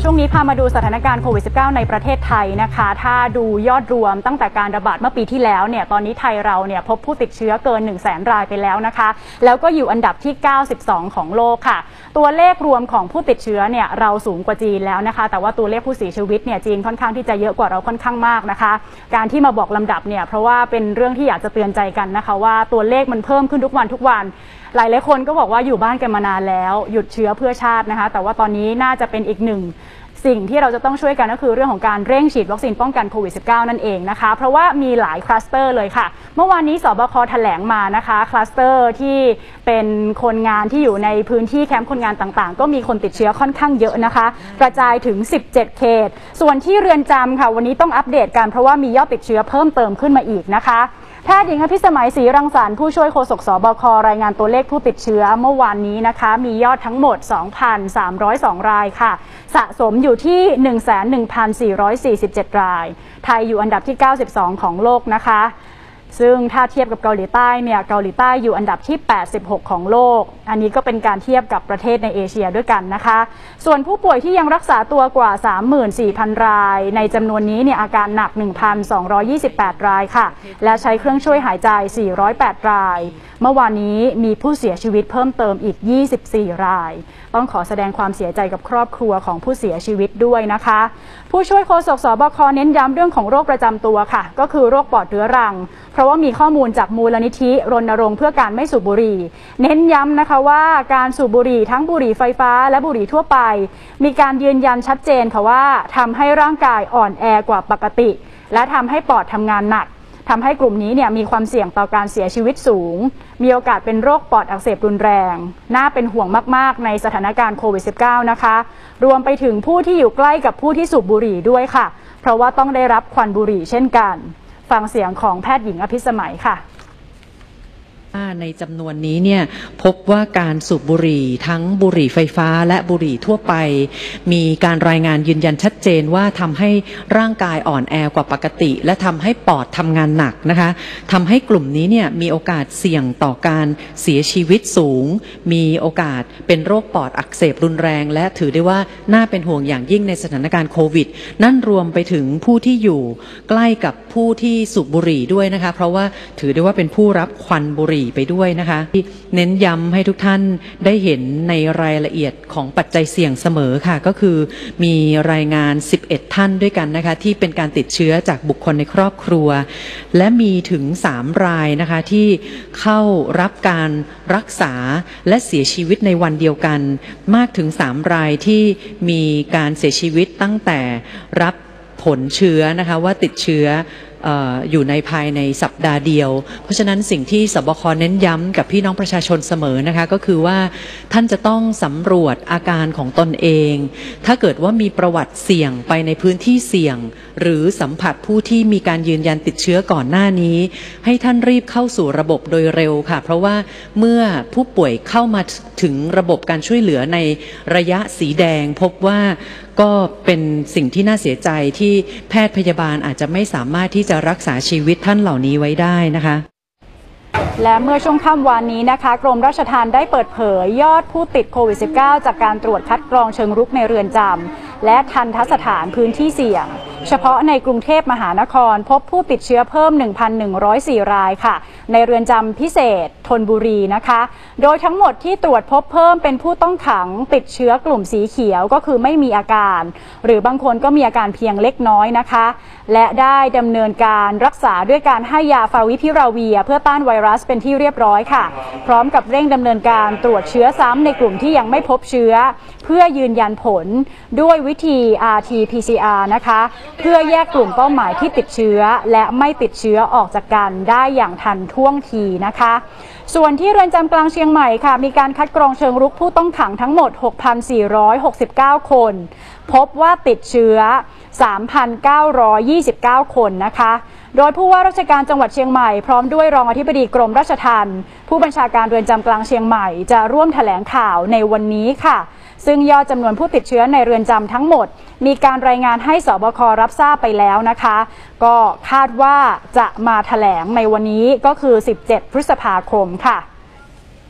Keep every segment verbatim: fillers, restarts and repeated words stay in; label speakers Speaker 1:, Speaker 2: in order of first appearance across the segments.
Speaker 1: ช่วงนี้พามาดูสถานการณ์โควิด สิบเก้า ในประเทศไทยนะคะถ้าดูยอดรวมตั้งแต่การระบาดเมื่อปีที่แล้วเนี่ยตอนนี้ไทยเราเนี่ยพบผู้ติดเชื้อเกิน หนึ่งแสน รายไปแล้วนะคะแล้วก็อยู่อันดับที่เก้าสิบสองของโลกค่ะตัวเลขรวมของผู้ติดเชื้อเนี่ยเราสูงกว่าจีนแล้วนะคะแต่ว่าตัวเลขผู้เสียชีวิตเนี่ยจีนค่อนข้างที่จะเยอะกว่าเราค่อนข้างมากนะคะการที่มาบอกลำดับเนี่ยเพราะว่าเป็นเรื่องที่อยากจะเตือนใจกันนะคะว่าตัวเลขมันเพิ่มขึ้นทุกวันทุกวันหลายหลายคนก็บอกว่าอยู่บ้านกันมานานแล้วหยุดเชื้อเพื่อชาตินะคะแต่ว่าตอนนี้น่าจะเป็นอีกหนึ่งสิ่งที่เราจะต้องช่วยกันก็คือเรื่องของการเร่งฉีดวัคซีนป้องกันโควิด สิบเก้า นั่นเองนะคะเพราะว่ามีหลายคลัสเตอร์เลยค่ะเมื่อวานนี้สบคแถลงมานะคะคลัสเตอร์ที่เป็นคนงานที่อยู่ในพื้นที่แคมป์คนงานต่างๆก็มีคนติดเชื้อค่อนข้างเยอะนะคะกระจายถึงสิบเจ็ดเขตส่วนที่เรือนจำค่ะวันนี้ต้องอัปเดตกันเพราะว่ามียอดติดเชื้อเพิ่มเติมขึ้นมาอีกนะคะแพทย์หญิงอภิสมัยศรีรังสรรค์ผู้ช่วยโฆษกสบครายงานตัวเลขผู้ติดเชื้อเมื่อวานนี้นะคะมียอดทั้งหมด สองพันสามร้อยสอง รายค่ะสะสมอยู่ที่ หนึ่งแสนหนึ่งพันสี่ร้อยสี่สิบเจ็ด รายไทยอยู่อันดับที่เก้าสิบสองของโลกนะคะซึ่งถ้าเทียบกับเกาหลีใต้เนี่ยเกาหลีใต้อยู่อันดับที่แปดสิบหกของโลกอันนี้ก็เป็นการเทียบกับประเทศในเอเชียด้วยกันนะคะส่วนผู้ป่วยที่ยังรักษาตัวกว่า สามหมื่นสี่พัน รายในจำนวนนี้เนี่ยอาการหนัก หนึ่งพันสองร้อยยี่สิบแปด รายค่ะและใช้เครื่องช่วยหายใจสี่ร้อยแปดรายเมื่อวานนี้มีผู้เสียชีวิตเพิ่มเติมอีกยี่สิบสี่รายต้องขอแสดงความเสียใจกับครอบครัวของผู้เสียชีวิตด้วยนะคะผู้ช่วยโฆษกสบคเน้นย้ำเรื่องของโรคประจำตัวค่ะก็คือโรคปอดเรื้อรังเพราะว่ามีข้อมูลจากมูลนิธิรณรงค์เพื่อการไม่สูบบุหรี่เน้นย้ำนะคะว่าการสูบบุหรี่ทั้งบุหรี่ไฟฟ้าและบุหรี่ทั่วไปมีการยืนยันชัดเจนค่ะว่าทำให้ร่างกายอ่อนแอกว่าปกติและทำให้ปอดทำงานหนักทำให้กลุ่มนี้เนี่ยมีความเสี่ยงต่อการเสียชีวิตสูงมีโอกาสเป็นโรคปอดอักเสบรุนแรงน่าเป็นห่วงมากๆในสถานการณ์โควิด สิบเก้า นะคะรวมไปถึงผู้ที่อยู่ใกล้กับผู้ที่สูบบุหรี่ด้วยค่ะเพราะว่าต้องได้รับควันบุหรี่เช่นกันฟังเสียงของแพทย์หญิงอภิสมัยค่ะ
Speaker 2: ในจำนวนนี้เนี่ยพบว่าการสูบบุหรี่ทั้งบุหรี่ไฟฟ้าและบุหรี่ทั่วไปมีการรายงานยืนยันชัดเจนว่าทำให้ร่างกายอ่อนแอกว่าปกติและทำให้ปอดทำงานหนักนะคะทำให้กลุ่มนี้เนี่ยมีโอกาสเสี่ยงต่อการเสียชีวิตสูงมีโอกาสเป็นโรคปอดอักเสบรุนแรงและถือได้ว่าน่าเป็นห่วงอย่างยิ่งในสถานการณ์โควิดนั่นรวมไปถึงผู้ที่อยู่ใกล้กับผู้ที่สูบบุหรี่ด้วยนะคะเพราะว่าถือได้ว่าเป็นผู้รับควันบุหรี่ไปด้วยนะคะเน้นย้ำให้ทุกท่านได้เห็นในรายละเอียดของปัจจัยเสี่ยงเสมอค่ะก็คือมีรายงานสิบเอ็ดท่านด้วยกันนะคะที่เป็นการติดเชื้อจากบุคคลในครอบครัวและมีถึงสามรายนะคะที่เข้ารับการรักษาและเสียชีวิตในวันเดียวกันมากถึงสามรายที่มีการเสียชีวิตตั้งแต่รับผลเชื้อนะคะว่าติดเชื้ออยู่ในภายในสัปดาห์เดียวเพราะฉะนั้นสิ่งที่สบคเน้นย้ำกับพี่น้องประชาชนเสมอนะคะก็คือว่าท่านจะต้องสำรวจอาการของตนเองถ้าเกิดว่ามีประวัติเสี่ยงไปในพื้นที่เสี่ยงหรือสัมผัสผู้ที่มีการยืนยันติดเชื้อก่อนหน้านี้ให้ท่านรีบเข้าสู่ระบบโดยเร็วค่ะเพราะว่าเมื่อผู้ป่วยเข้ามาถึงระบบการช่วยเหลือในระยะสีแดงพบว่าก็เป็นสิ่งที่น่าเสียใจที่แพทย์พยาบาลอาจจะไม่สามารถที่จะรักษาชีวิตท่านเหล่านี้ไว้ได้นะคะ
Speaker 1: และเมื่อช่วงค่ำวานนี้นะคะกรมราชทัณฑ์ได้เปิดเผยยอดผู้ติดโควิด สิบเก้า จากการตรวจคัดกรองเชิงรุกในเรือนจำและทันทสถานพื้นที่เสี่ยงเฉพาะในกรุงเทพมหานครพบผู้ติดเชื้อเพิ่ม หนึ่งพันหนึ่งร้อยสี่ รายค่ะในเรือนจำพิเศษธนบุรีนะคะโดยทั้งหมดที่ตรวจพบเพิ่มเป็นผู้ต้องขังติดเชื้อกลุ่มสีเขียวก็คือไม่มีอาการหรือบางคนก็มีอาการเพียงเล็กน้อยนะคะและได้ดำเนินการรักษาด้วยการให้ยาฟาวิพิราเวียเพื่อต้านไวรัสเป็นที่เรียบร้อยค่ะพร้อมกับเร่งดำเนินการตรวจเชื้อซ้ำในกลุ่มที่ยังไม่พบเชื้อเพื่อยืนยันผลด้วยวิธี อาร์ ที พี ซี อาร์ นะคะเพื่อแยกกลุ่มเป้าหมายที่ติดเชื้อและไม่ติดเชื้อออกจากกันได้อย่างทันท่วงทีนะคะส่วนที่เรือนจำกลางเชียงใหม่ค่ะมีการคัดกรองเชิงรุกผู้ต้องขังทั้งหมด หกพันสี่ร้อยหกสิบเก้า คนพบว่าติดเชื้อ สามพันเก้าร้อยยี่สิบเก้า คนนะคะโดยผู้ว่าราชการจังหวัดเชียงใหม่พร้อมด้วยรองอธิบดีกรมราชทัณฑ์ผู้บัญชาการเรือนจำกลางเชียงใหม่จะร่วมแถลงข่าวในวันนี้ค่ะซึ่งยอดจำนวนผู้ติดเชื้อในเรือนจำทั้งหมดมีการรายงานให้สบครับทราบไปแล้วนะคะก็คาดว่าจะมาแถลงในวันนี้ก็คือสิบเจ็ดพฤษภาคมค่ะ ผ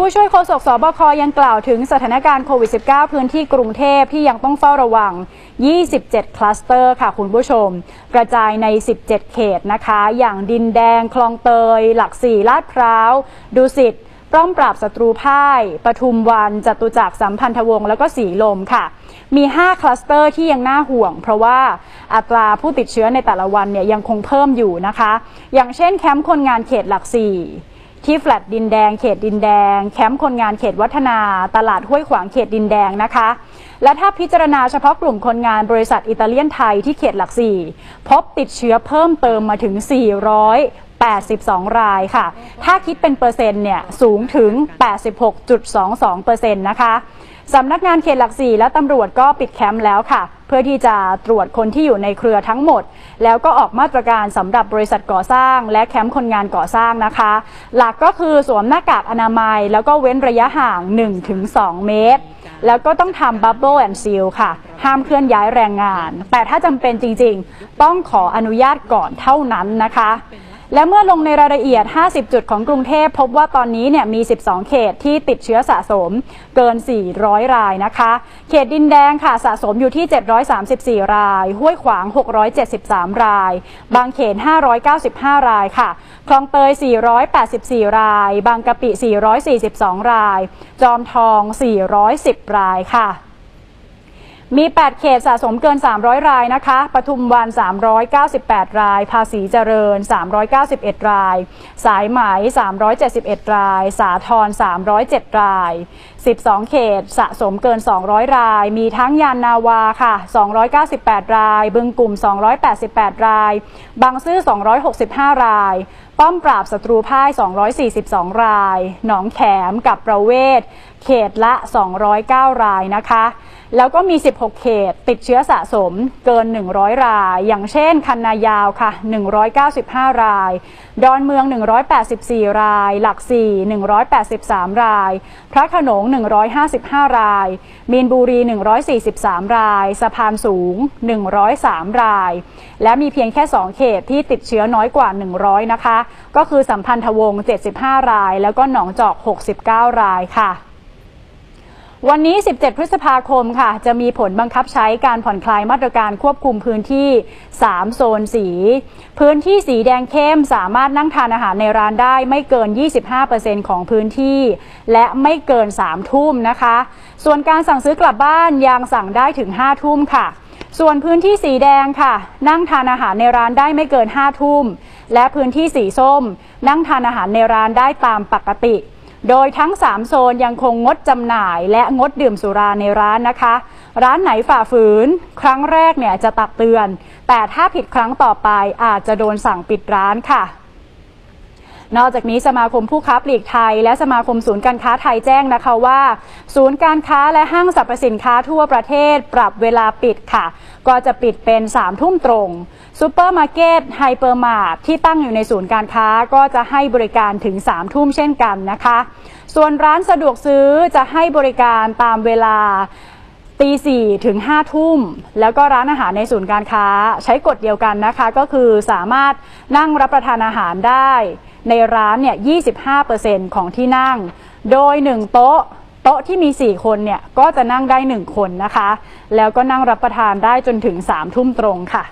Speaker 1: ผู้ช่วยโฆษกสบคยังกล่าวถึงสถานการณ์โควิด สิบเก้า พื้นที่กรุงเทพที่ยังต้องเฝ้าระวังยี่สิบเจ็ดคลัสเตอร์ค่ะคุณผู้ชมกระจายในสิบเจ็ดเขตนะคะอย่างดินแดงคลองเตยหลักสี่ลาดพร้าวดุสิตป้อมปราบศัตรูพ่ายปทุมวันจตุจักรสัมพันธวงศ์แล้วก็สีลมค่ะมีห้าคลัสเตอร์ที่ยังน่าห่วงเพราะว่าอัตราผู้ติดเชื้อในแต่ละวันเนี่ยยังคงเพิ่มอยู่นะคะอย่างเช่นแคมป์คนงานเขตหลักสี่ที่แฟลตดินแดงเขตดินแดงแคมป์คนงานเขตวัฒนาตลาดห้วยขวางเขตดินแดงนะคะและถ้าพิจารณาเฉพาะกลุ่มคนงานบริษัทอิตาเลียนไทยที่เขตหลักสี่พบติดเชื้อเพิ่มเติมมาถึงสี่ร้อยแปดสิบสองรายค่ะถ้าคิดเป็นเปอร์เซ็นต์เนี่ยสูงถึง แปดสิบหกจุดสองสองเปอร์เซ็นต์ นะคะสำนักงานเขตหลักสี่และตำรวจก็ปิดแคมป์แล้วค่ะเพื่อที่จะตรวจคนที่อยู่ในเครือทั้งหมดแล้วก็ออกมาตรการสำหรับบริษัทก่อสร้างและแคมป์คนงานก่อสร้างนะคะหลักก็คือสวมหน้ากากอนามัยแล้วก็เว้นระยะห่าง หนึ่งถึงสอง เมตรแล้วก็ต้องทำ Bubble and Seal ค่ะห้ามเคลื่อนย้ายแรงงานแต่ถ้าจำเป็นจริงๆต้องขออนุญาตก่อนเท่านั้นนะคะและเมื่อลงในรายละเอียดห้าสิบจุดของกรุงเทพพบว่าตอนนี้เนี่ยมีสิบสองเขตที่ติดเชื้อสะสมเกินสี่ร้อยรายนะคะเขตดินแดงค่ะสะสมอยู่ที่เจ็ดร้อยสามสิบสี่รายห้วยขวางหกร้อยเจ็ดสิบสามรายบางเขนห้าร้อยเก้าสิบห้ารายค่ะคลองเตยสี่ร้อยแปดสิบสี่รายบางกะปิสี่ร้อยสี่สิบสองรายจอมทองสี่ร้อยสิบรายค่ะมีแปดเขตสะสมเกินสามร้อยรายนะคะปทุมวันสามร้อยเก้าสิบแปดรายภาษีเจริญสามร้อยเก้าสิบเอ็ดรายสายไหมสามร้อยเจ็ดสิบเอ็ดรายสาทรสามร้อยเจ็ดรายสิบสองเขตสะสมเกินสองร้อยรายมีทั้งยานนาวาค่ะสองร้อยเก้าสิบแปดรายบึงกลุ่มสองร้อยแปดสิบแปดรายบางซื่อสองร้อยหกสิบห้ารายป้อมปราบศัตรูพ่ายสองร้อยสี่สิบสองรายหนองแขมกับประเวศเขตละสองร้อยเก้ารายนะคะแล้วก็มีสิบหกเขตติดเชื้อสะสมเกินหนึ่งร้อยรายอย่างเช่นคันนายาวค่ะหนึ่งร้อยเก้าสิบห้ารายดอนเมืองหนึ่งร้อยแปดสิบสี่รายหลักสี่หนึ่งร้อยแปดสิบสามรายพระโขนงหนึ่งร้อยห้าสิบห้ารายมีนบุรีหนึ่งร้อยสี่สิบสามรายสะพานสูงหนึ่งร้อยสามรายและมีเพียงแค่สองเขตที่ติดเชื้อน้อยกว่าหนึ่งร้อยนะคะก็คือสัมพันธวงศ์เจ็ดสิบห้ารายแล้วก็หนองจอกหกสิบเก้ารายค่ะวันนี้สิบเจ็ดพฤษภาคมค่ะจะมีผลบังคับใช้การผ่อนคลายมาตรการควบคุมพื้นที่สามโซนสีพื้นที่สีแดงเข้มสามารถนั่งทานอาหารในร้านได้ไม่เกิน ยี่สิบห้าเปอร์เซ็นต์ ของพื้นที่และไม่เกินสามทุ่มนะคะส่วนการสั่งซื้อกลับบ้านยังสั่งได้ถึงห้าทุ่มค่ะส่วนพื้นที่สีแดงค่ะนั่งทานอาหารในร้านได้ไม่เกินห้าทุ่มและพื้นที่สีส้มนั่งทานอาหารในร้านได้ตามปกติโดยทั้งสามโซนยังคงงดจำหน่ายและงดดื่มสุราในร้านนะคะร้านไหนฝ่าฝืนครั้งแรกเนี่ยจะตักเตือนแต่ถ้าผิดครั้งต่อไปอาจจะโดนสั่งปิดร้านค่ะนอกจากนี้สมาคมผู้ค้าปลีกไทยและสมาคมศูนย์การค้าไทยแจ้งนะคะว่าศูนย์การค้าและห้างสรรพสินค้าทั่วประเทศปรับเวลาปิดค่ะก็จะปิดเป็นสามทุ่มตรงซูเปอร์มาร์เก็ตไฮเปอร์มาร์ทที่ตั้งอยู่ในศูนย์การค้าก็จะให้บริการถึงสามทุ่มเช่นกันนะคะส่วนร้านสะดวกซื้อจะให้บริการตามเวลาตีสี่ถึงห้าทุ่มแล้วก็ร้านอาหารในศูนย์การค้าใช้กฎเดียวกันนะคะก็คือสามารถนั่งรับประทานอาหารได้ในร้านเนี่ย ยี่สิบห้าเปอร์เซ็นต์ ของที่นั่งโดยหนึ่งโต๊ะโต๊ะที่มีสี่คนเนี่ยก็จะนั่งได้หนึ่งคนนะคะแล้วก็นั่งรับประทานได้จนถึงสามทุ่มตรงค่ะ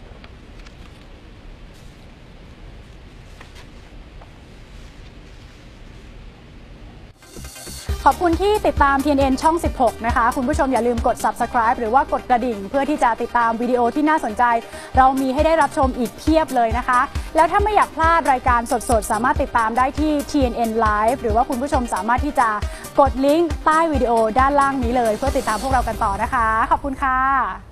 Speaker 1: ขอบคุณที่ติดตาม ที เอ็น เอ็น ช่องสิบหกนะคะคุณผู้ชมอย่าลืมกด ซับสไครบ์ หรือว่ากดกระดิ่งเพื่อที่จะติดตามวิดีโอที่น่าสนใจเรามีให้ได้รับชมอีกเพียบเลยนะคะแล้วถ้าไม่อยากพลาดรายการสดๆสามารถติดตามได้ที่ ที เอ็น เอ็น Live หรือว่าคุณผู้ชมสามารถที่จะกดลิงก์ใต้วิดีโอด้านล่างนี้เลยเพื่อติดตามพวกเรากันต่อนะคะขอบคุณค่ะ